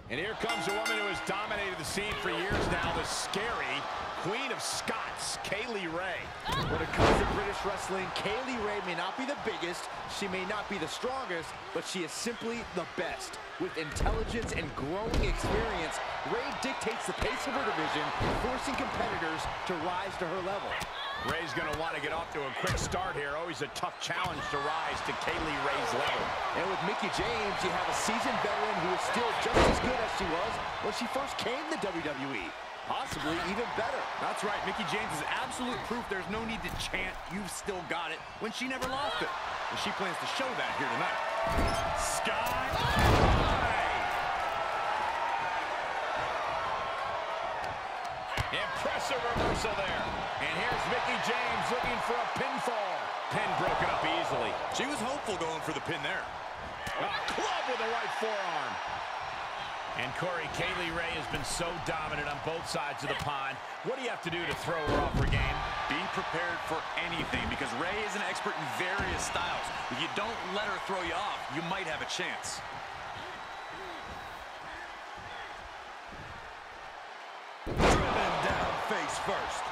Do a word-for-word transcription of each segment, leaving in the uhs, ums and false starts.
And here comes a woman who has dominated the scene for years now, the scary Queen of Scots, Kay Lee Ray. When it comes to British wrestling, Kay Lee Ray may not be the biggest, she may not be the strongest, but she is simply the best. With intelligence and growing experience, Ray dictates the pace of her division, forcing competitors to rise to her level. Ray's gonna want to get off to a quick start here. Always a tough challenge to rise to Kay Lee Ray's level. And with Mickie James, you have a seasoned veteran who is still just as good as she was when she first came to W W E. Possibly even better. That's right. Mickie James is absolute proof there's no need to chant, "You've still got it," when she never lost it. And she plans to show that here tonight. Sky High! Impressive reversal there. And here's Mickie James looking for a pinfall. Pin broken up easily. She was hopeful going for the pin there. A club with the right forearm. And Corey, Kay Lee Ray has been so dominant on both sides of the pond. What do you have to do to throw her off her game? Be prepared for anything, because Ray is an expert in various styles. If you don't let her throw you off, you might have a chance. Driven down face first.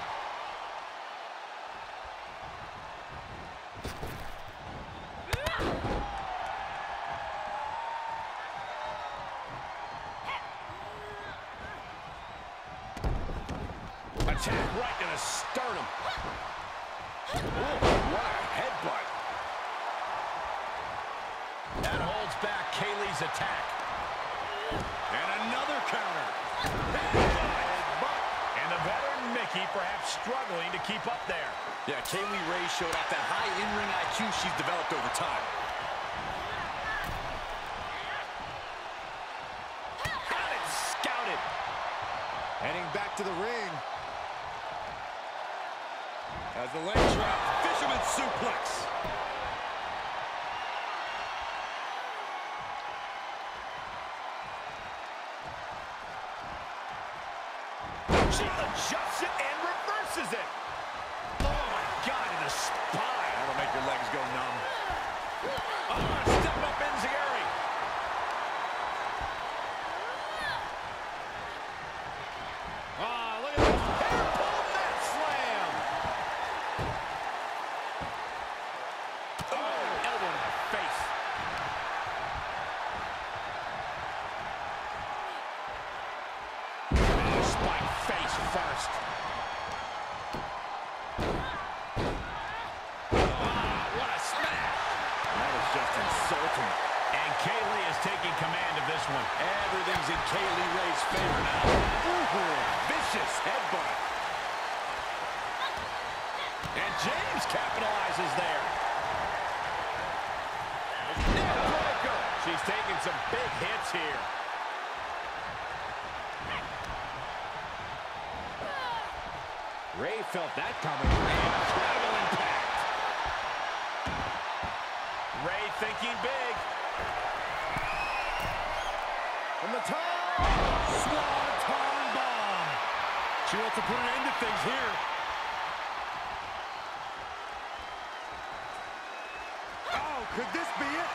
Attack right to the sternum. Oh, what a headbutt. That holds back Kay Lee's attack. And another counter. Headbutt. And the veteran Mickie perhaps struggling to keep up there. Yeah, Kay Lee Ray showed off that high in-ring I Q she's developed over time. Got it scouted. Heading back to the ring. As the leg drop, fisherman suplex. She adjusts it and reverses it. Oh my God, in the spine. That'll make your legs go numb. Oh, step up Enziguri. Ah, look at this hair pull mat slam. Oh, elbow to the face. Oh, spike face first. Ah, what a smash. That is just insulting. And Kay Lee is taking command of this one. Everything's in Kay Lee Ray's favor now. Ooh, vicious headbutt. And James capitalizes there. Neckbreaker. She's taking some big hits here. Ray felt that coming. Incredible impact. Ray thinking big. From the top. Swanton bomb. She wants to put an end to things here. Oh, could this be it?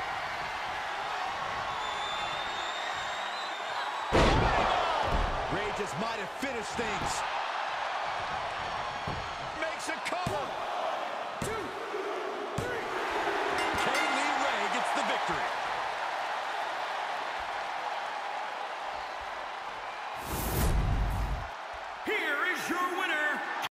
Ray just might have finished things. Makes a cover. Two, three. Kay Lee Ray gets the victory. Here is your